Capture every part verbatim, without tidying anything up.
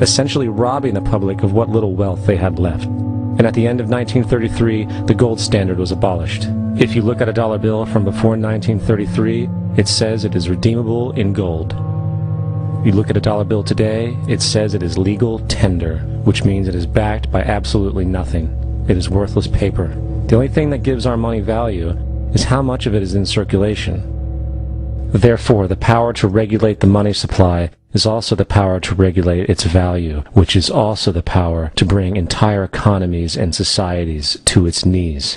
essentially robbing the public of what little wealth they had left. And at the end of nineteen thirty-three, the gold standard was abolished. If you look at a dollar bill from before nineteen thirty-three, it says it is redeemable in gold. You look at a dollar bill today, it says it is legal tender, which means it is backed by absolutely nothing. It is worthless paper. The only thing that gives our money value is how much of it is in circulation. Therefore, the power to regulate the money supply is also the power to regulate its value, which is also the power to bring entire economies and societies to its knees.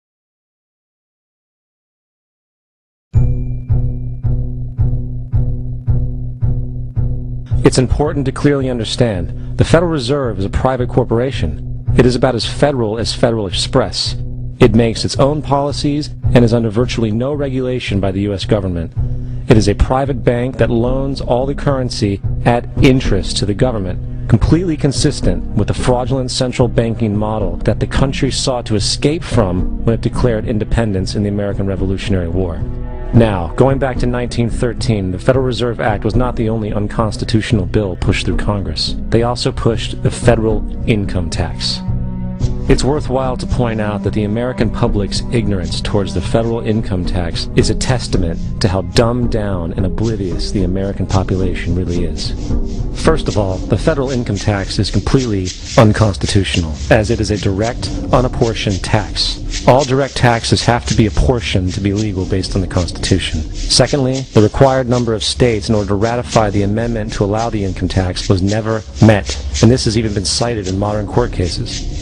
It's important to clearly understand the Federal Reserve is a private corporation. It is about as federal as Federal Express. It makes its own policies and is under virtually no regulation by the U S government. It is a private bank that loans all the currency at interest to the government, completely consistent with the fraudulent central banking model that the country sought to escape from when it declared independence in the American Revolutionary War. Now, going back to nineteen thirteen, the Federal Reserve Act was not the only unconstitutional bill pushed through Congress. They also pushed the federal income tax. It's worthwhile to point out that the American public's ignorance towards the federal income tax is a testament to how dumbed down and oblivious the American population really is. First of all, the federal income tax is completely unconstitutional, as it is a direct, unapportioned tax. All direct taxes have to be apportioned to be legal based on the Constitution. Secondly, the required number of states in order to ratify the amendment to allow the income tax was never met, and this has even been cited in modern court cases.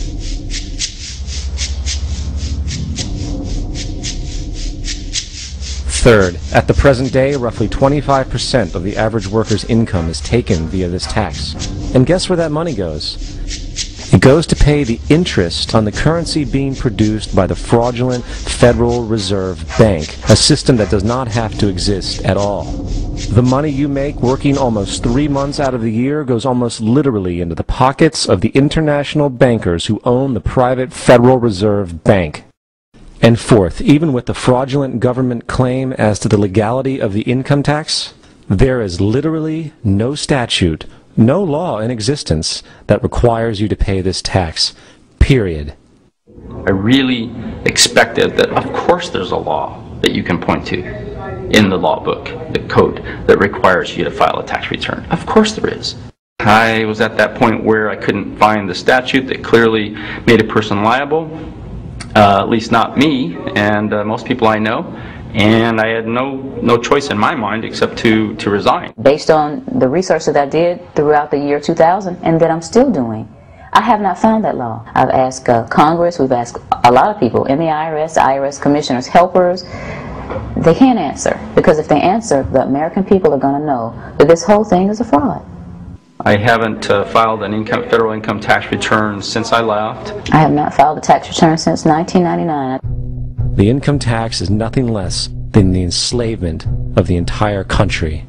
Third, at the present day, roughly twenty-five percent of the average worker's income is taken via this tax. And guess where that money goes? It goes to pay the interest on the currency being produced by the fraudulent Federal Reserve Bank, a system that does not have to exist at all. The money you make working almost three months out of the year goes almost literally into the pockets of the international bankers who own the private Federal Reserve Bank. And fourth, even with the fraudulent government claim as to the legality of the income tax, there is literally no statute, no law in existence that requires you to pay this tax, period. I really expected that, of course there's a law that you can point to in the law book, the code, that requires you to file a tax return. Of course there is. I was at that point where I couldn't find the statute that clearly made a person liable. Uh, at least not me and uh, most people I know, and I had no no choice in my mind except to to resign. Based on the research that I did throughout the year two thousand and that I'm still doing, I have not found that law. I've asked uh, Congress, we've asked a lot of people in the I R S, the I R S commissioners, helpers. They can't answer, because if they answer, the American people are going to know that this whole thing is a fraud. I haven't uh, filed an income, federal income tax return since I left. I have not filed a tax return since nineteen ninety-nine. The income tax is nothing less than the enslavement of the entire country.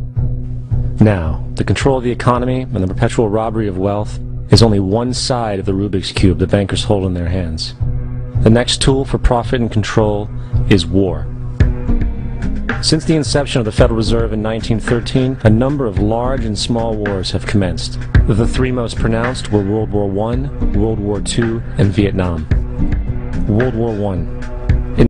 Now, the control of the economy and the perpetual robbery of wealth is only one side of the Rubik's Cube the bankers hold in their hands. The next tool for profit and control is war. Since the inception of the Federal Reserve in nineteen thirteen, a number of large and small wars have commenced. The three most pronounced were World War One, World War Two, and Vietnam. World War One.